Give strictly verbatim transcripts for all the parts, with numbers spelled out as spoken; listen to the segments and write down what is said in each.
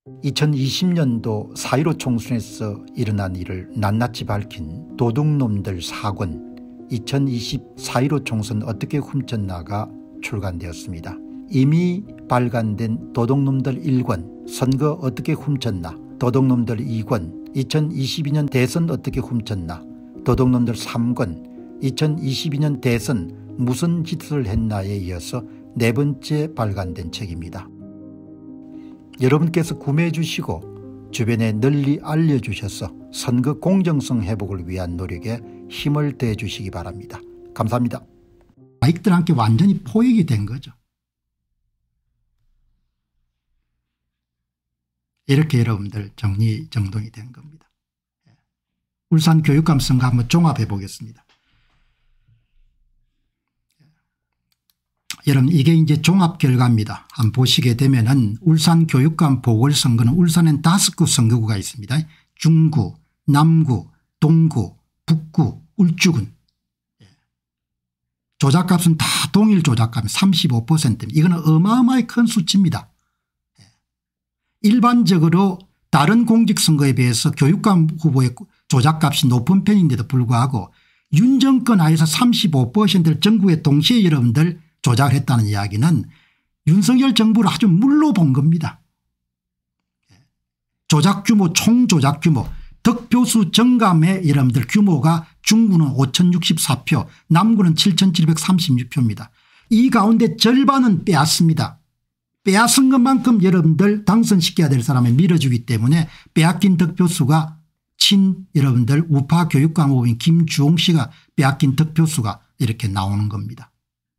이천이십 년도 사 일오 총선에서 일어난 일을 낱낱이 밝힌 도둑놈들 사 권 이천이십 사 일오 총선 어떻게 훔쳤나가 출간되었습니다. 이미 발간된 도둑놈들 일 권 선거 어떻게 훔쳤나, 도둑놈들 이 권 이천이십이 년 대선 어떻게 훔쳤나, 도둑놈들 삼 권 이천이십이 년 대선 무슨 짓을 했나에 이어서 네 번째 발간된 책입니다. 여러분께서 구매해 주시고 주변에 널리 알려주셔서 선거 공정성 회복을 위한 노력에 힘을 더해 주시기 바랍니다. 감사합니다. 마익들한테 완전히 포획이 된 거죠. 이렇게 여러분들 정리정돈이 된 겁니다. 울산 교육감 선거 한번 종합해 보겠습니다. 여러분 이게 이제 종합 결과입니다. 한번 보시게 되면은 울산 교육감 보궐선거는 울산엔 다섯 구 선거구가 있습니다. 중구, 남구, 동구, 북구, 울주군. 조작값은 다 동일 조작값 삼십오 퍼센트입니다. 이거는 어마어마하게 큰 수치입니다. 일반적으로 다른 공직선거에 비해서 교육감 후보의 조작값이 높은 편인데도 불구하고 윤 정권 하에서 삼십오 퍼센트를 전국에 동시에 여러분들 조작을 했다는 이야기는 윤석열 정부를 아주 물로 본 겁니다. 조작 규모, 총 조작 규모, 득표수 정감의 여러분들 규모가 중구는 오천육십사 표, 남구는 칠천칠백삼십육 표입니다. 이 가운데 절반은 빼앗습니다. 빼앗은 것만큼 여러분들 당선시켜야 될 사람을 밀어주기 때문에 빼앗긴 득표수가 친 여러분들 우파 교육감 후보인 김주홍 씨가 빼앗긴 득표수가 이렇게 나오는 겁니다.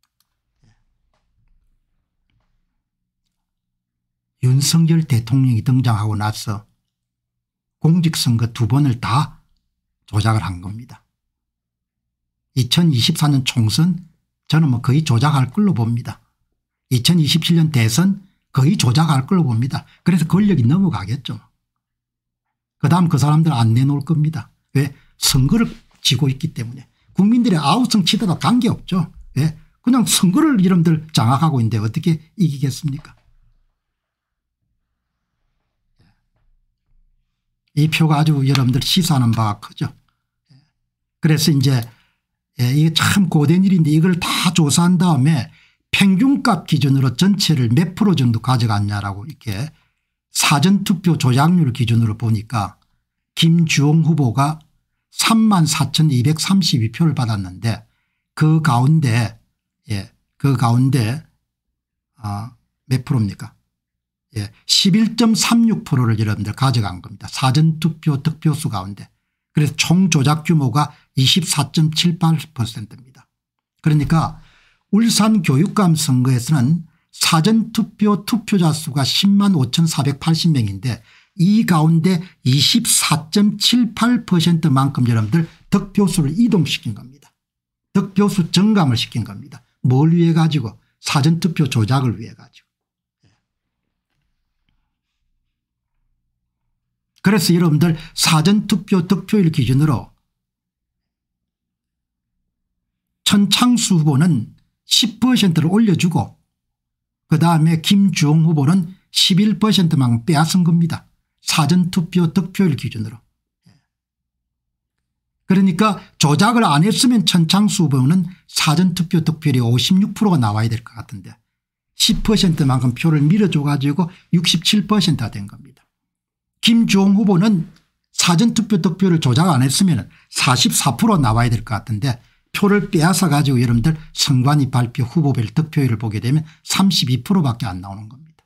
윤석열 대통령이 등장하고 나서 공직선거 두 번을 다 조작을 한 겁니다. 이천이십사 년 총선 저는 뭐 거의 조작할 걸로 봅니다. 이천이십칠 년 대선 거의 조작할 걸로 봅니다. 그래서 권력이 넘어가겠죠. 그다음 그 사람들 안 내놓을 겁니다. 왜? 선거를 지고 있기 때문에. 국민들의 아우성 치더라도 관계없죠. 왜? 그냥 선거를 여러분들 장악하고 있는데 어떻게 이기겠습니까? 이 표가 아주 여러분들 시사하는 바가 크죠. 그래서 이제 이게 참 고된 일인데 이걸 다 조사한 다음에 평균값 기준으로 전체를 몇 프로 정도 가져갔냐라고 이렇게 사전투표 조작률 기준으로 보니까 김주홍 후보가 삼만 사천이백삼십이 표를 받았는데 그 가운데 예, 그 가운데 아, 몇 프로입니까? 예, 십일 점 삼육 퍼센트를 여러분들 가져간 겁니다. 사전투표 득표수 가운데. 그래서 총 조작 규모가 이십사 점 칠팔 퍼센트입니다. 그러니까 울산 교육감 선거에서는 사전투표 투표자 수가 십만 오천사백팔십 명인데 이 가운데 이십사 점 칠팔 퍼센트만큼 여러분들 득표수를 이동시킨 겁니다. 득표수 정감을 시킨 겁니다. 뭘 위해 가지고? 사전투표 조작을 위해 가지고. 그래서 여러분들 사전투표 득표일 기준으로 천창수 후보는 십 퍼센트를 올려주고 그다음에 김주홍 후보는 십일 퍼센트만 빼앗은 겁니다. 사전투표 득표일 기준으로. 그러니까 조작을 안 했으면 천창수 후보는 사전투표 득표율이 오십육 퍼센트가 나와야 될 것 같은데 십 퍼센트만큼 표를 밀어줘 가지고 육십칠 퍼센트가 된 겁니다. 김주홍 후보는 사전투표 득표를 조작 안 했으면 사십사 퍼센트 나와야 될 것 같은데 표를 빼앗아 가지고 여러분들 선관위 발표 후보별 득표율을 보게 되면 삼십이 퍼센트밖에 안 나오는 겁니다.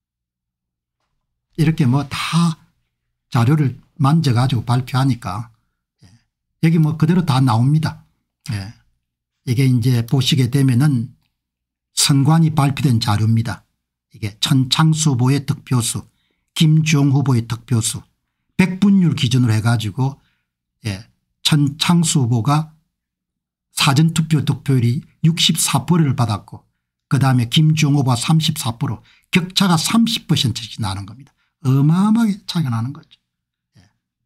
이렇게 뭐 다 자료를 만져 가지고 발표하니까 여기 뭐 그대로 다 나옵니다. 이게 이제 보시게 되면은 선관위 발표된 자료입니다. 이게 천창수 후보의 득표수, 김주홍 후보의 득표수 백분율 기준으로 해가지고 예, 천창수 후보가 사전투표 득표율이 육십사 퍼센트를 받았고 그다음에 김주홍 후보가 삼십사 퍼센트 격차가 삼십 퍼센트씩 나는 겁니다. 어마어마하게 차이가 나는 거죠. 예.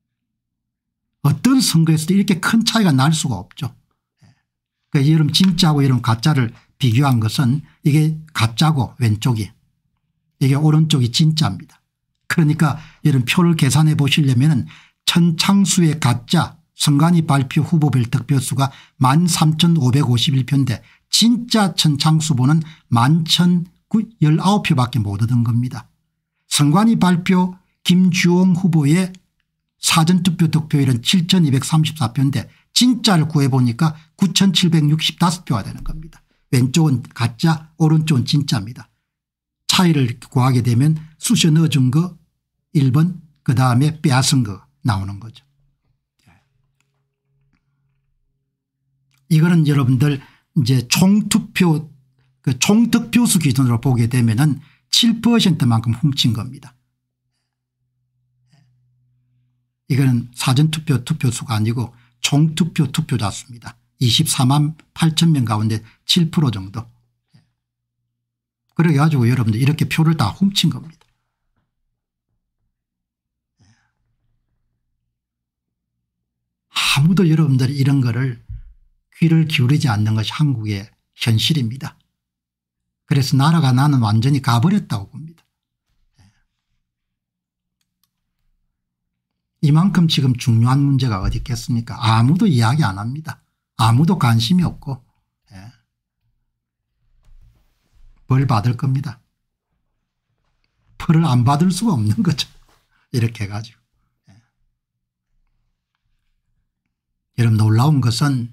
어떤 선거에서도 이렇게 큰 차이가 날 수가 없죠. 예. 그러니까 여러분 진짜하고 여러분 가짜를 비교한 것은 이게 가짜고 왼쪽이 이게 오른쪽이 진짜입니다. 그러니까 이런 표를 계산해 보시려면 천창수의 가짜 선관위 발표 후보별 득표수가 만 삼천오백오십일 표인데 진짜 천창수보는 만 천십구 표밖에 못 얻은 겁니다. 선관위 발표 김주홍 후보의 사전투표 득표율은 칠천이백삼십사 표인데 진짜를 구해보니까 구천칠백육십오 표가 되는 겁니다. 왼쪽은 가짜 오른쪽은 진짜입니다. 차이를 구하게 되면 쑤셔 넣어준 거 일 번 그다음에 빼앗은 거 나오는 거죠. 이거는 여러분들 이제 총투표 그 총득표수 기준으로 보게 되면은 칠 퍼센트만큼 훔친 겁니다. 이거는 사전투표 투표수가 아니고 총투표 투표자 수입니다. 이십사만 팔천 명 가운데 칠 퍼센트 정도. 그래 가지고 여러분들 이렇게 표를 다 훔친 겁니다. 아무도 여러분들이 이런 거를 귀를 기울이지 않는 것이 한국의 현실입니다. 그래서 나라가 나는 완전히 가버렸다고 봅니다. 이만큼 지금 중요한 문제가 어디 있겠습니까? 아무도 이야기 안 합니다. 아무도 관심이 없고 예. 벌 받을 겁니다. 벌을 안 받을 수가 없는 거죠. 이렇게 해가지고. 예. 여러분 놀라운 것은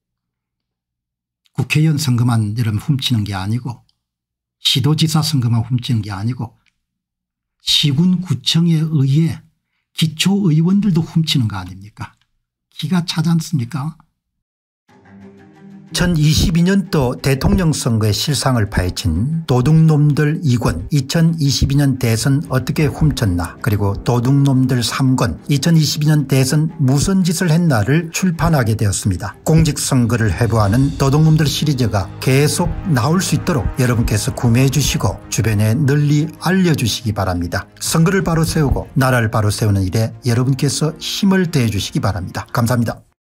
국회의원 선거만 여러분 훔치는 게 아니고 시도지사 선거만 훔치는 게 아니고 시군구청에 의해 기초의원들도 훔치는 거 아닙니까? 기가 차지 않습니까? 이천이십이 년도 대통령 선거의 실상을 파헤친 도둑놈들 이 권 이천이십이 년 대선 어떻게 훔쳤나 그리고 도둑놈들 삼 권 이천이십이 년 대선 무슨 짓을 했나를 출판하게 되었습니다. 공직선거를 해부하는 도둑놈들 시리즈가 계속 나올 수 있도록 여러분께서 구매해 주시고 주변에 널리 알려주시기 바랍니다. 선거를 바로 세우고 나라를 바로 세우는 일에 여러분께서 힘을 더해 주시기 바랍니다. 감사합니다.